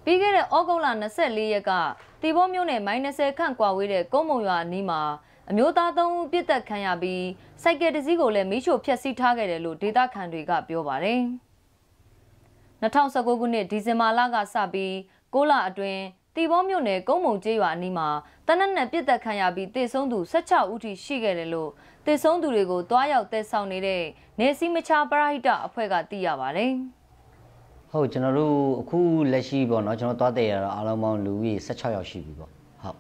ပြီးခဲ့တဲ့ဩဂုတ်လ24ရက်ကတီဘောမြို့နယ်မိုင်း20ခန့်ကွာဝေးတဲ့ကုန်းမုံရွာအနီးမှာအမျိုးသား3ဦးပြစ်တက်ခံရပြီးစိုက်ကယ်တစ်စီးကိုလည်းမီးရှို့ဖျက်ဆီးထားခဲ့တယ်လို့ဒေသခံတွေကပြောပါတယ်။2019ခုနှစ်ဒီဇင်ဘာလကစပြီး6လအတွင်းတီဘောမြို့နယ်ကုန်းမုံကျေးရွာအနီးမှာတနက်နဲ့ပြစ်တက်ခံရပြီးတေဆုံးသူ16ဦးထိရှိခဲ့တယ်လို့တေဆုံးသူတွေကိုတွားရောက်တဲဆောင်နေတဲ့နေစီမချပရဟိတအဖွဲ့ကသိရပါတယ်။ဟုတ်ကျွန်တော်တို့အခုလက်ရှိပေါ့နော်ကျွန်တော်တွားတဲရတော့အားလုံးပေါင်းလူကြီး16ယောက်ရှိပြီပေါ့ဟုတ်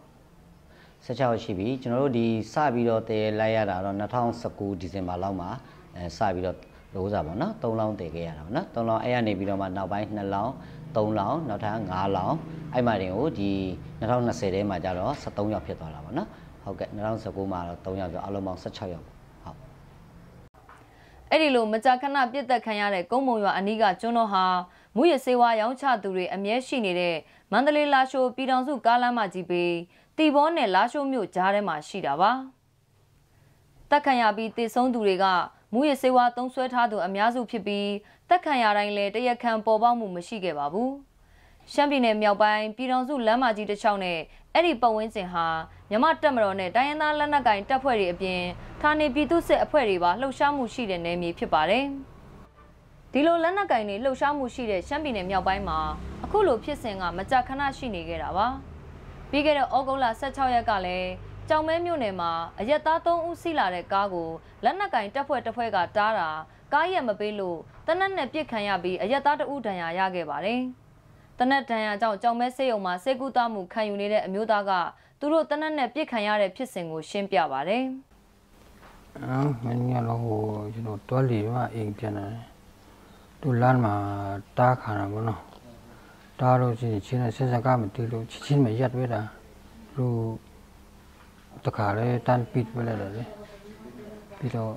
16ယောက်ရှိပြီကျွန်တော်တို့ဒီစပြီးတော့တဲလိုက်ရတာတော့2019ဒီဇင်ဘာလောက်မှာစပြီးတော့လို့စားပေါ့နော်3လောင်းတဲခဲ့ရတာပေါ့နော်3လောင်းအဲ့ရနေပြီးတော့မှနောက်ပိုင်း2လောင်း3လောင်းနောက်ထပ်5လောင်းအဲ့မှာတင်ကိုဒီ2020ထဲမှာကျတော့73ယောက်ဖြစ်သွားတာပေါ့နော်ဟုတ်ကဲ့2019မှာတော့3ယောက်ဆိုအလုံးပေါင်း16ယောက်ဟုတ်အဲ့ဒီလိုမကြာခဏပြစ်တက်ခံရတဲ့ကုန်းမုံရွာအနီးကကျွန်းတော်ဟာမူရစေဝါရောင်းချသူတွေအမြဲရှိနေတဲ့မန္တလေးလာရှိုးပြည်တော်စုကားလမ်းမကြီးပေးတီဘောနဲ့လာရှိုးမြို့ကြားထဲမှာရှိတာပါတက်ခံရပြီးတေဆုံးသူတွေကမူရစေဝါသုံးဆွဲထားသူအများစုဖြစ်ပြီးတက်ခံရတိုင်းလည်းတရက်ခံပေါ်ပေါက်မှုမရှိခဲ့ပါဘူးရှမ်းပြည်နယ်မြောက်ပိုင်းပြည်တော်စုလမ်းမကြီးတစ်လျှောက်နဲ့အဲ့ဒီပတ်ဝန်းကျင်ဟာမြမတက်မတော်နဲ့တိုင်းရင်းသားလက်နက်ကိုင်တပ်ဖွဲ့တွေအပြင်ဌာနေပြည်သူ့စစ်အဖွဲ့တွေပါလှုပ်ရှားမှုရှိတဲ့နယ်မြေဖြစ်ပါတယ်ဒီလိုလက်နက်ကိုင်တွေလှုပ်ရှားမှုရှိတဲ့ရှမ်းပြည်နယ်မြောက်ပိုင်းမှာအခုလိုဖြစ်စဉ်ကမကြာခဏရှိနေခဲ့တာပါပြီးခဲ့တဲ့ဩဂုတ်လ16ရက်ကလည်းကြောင်မဲမြို့နယ်မှာအရက်သား3ဦးစီးလာတဲ့ကားကိုလက်နက်ကင်တပ်ဖွဲ့တစ်ဖွဲ့ကတားတာကားရက်မပေးလို့တနက်နဲ့ပြစ်ခံရပြီးအရက်သား2ဦးဒဏ်ရာရခဲ့ပါတယ်။တနက်ဒဏ်ရာကြောင့်ကြောင်မဲဆေးရုံမှာစေကူတာမှုခံယူနေတဲ့အမျိုးသားကသူတို့တနက်နဲ့ပြစ်ခံရတဲ့ဖြစ်စဉ်ကိုရှင်းပြပါတယ်။မင်းကတော့ကျွန်တော်တွားလီမှာအိမ်ပြန်တယ်။သူလမ်းမှာတားခါတာပေါ့နော်။တားလို့ချင်းနဲ့ဆက်စကားမတီးလို့ချင်းမရက်ဝဲတာ။သူတခါလေတန်ပစ်ပဲလေပြီးတော့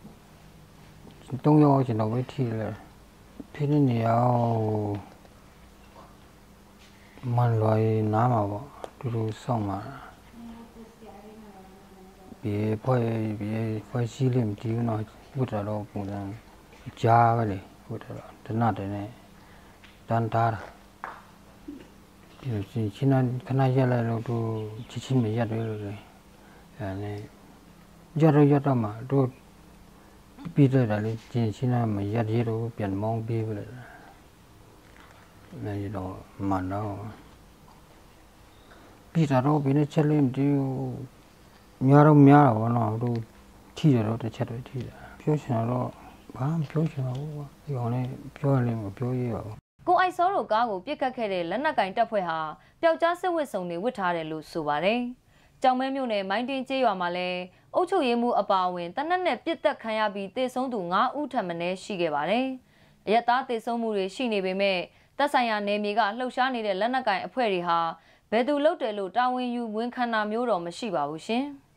3ယောက်ကျွန်တော်ပဲထိလေထိနေနေအောင်မန်လွယ်နားမှာပေါ့သူတို့စောင့်မှာပြေဖွဲ့ရှိလိမ့်ဒီနော်ဘုရားတော်ပုံစံကြားပဲလေဘုရားတနတ်တဲ့တန်တာဒီချင်းခဏရက်လိုက်လို့သူချင်းမရက်တယ်လို့အဲ့ရတော့မှတို့ပြီးတော့လည်းချင်းမရက်ရတော့ပြန်မောင်းပြီးပဲလေတော့မှန်တော့ပြီးတော့ဘယ်နဲ့ချက်လို့ဒီများတော့ဘောနော်တို့ထိရတော့တစ်ချက်တော့ထိတာပြောချင်တော့ဘာမှပြောချင်တော့ဘူးဒီကောင်လေးပြောရလိမ့်မပြောရပါဘူးကိုအိုက်စောတို့ကားကိုပြစ်ခတ်ခဲ့တဲ့လက်နက်ကင်တပ်ဖွဲ့ဟာပျောက်ကြားစစ်ဝတ်စုံတွေဝတ်ထားတယ်လို့ဆိုပါတယ်ကြောင်မဲမြို့နယ်မိုင်းတင်းကျေးရွာမှာလည်းအုပ်ချုပ်ရေးမှူးအပါအဝင်တနက်နဲ့ပြစ်တက်ခံရပြီးတေဆုံးသူ9ဦးထပ်မံရှိခဲ့ပါတယ်။အရက်သားတေဆုံးမှုတွေရှိနေပေမဲ့တပ်ဆိုင်ရာနယ်မြေကလှုပ်ရှားနေတဲ့လက်နက်ကိုင်အဖွဲ့တွေဟာဘယ်သူလုပ်တယ်လို့တာဝန်ယူဝန်ခံတာမျိုးတော့မရှိပါဘူးရှင်။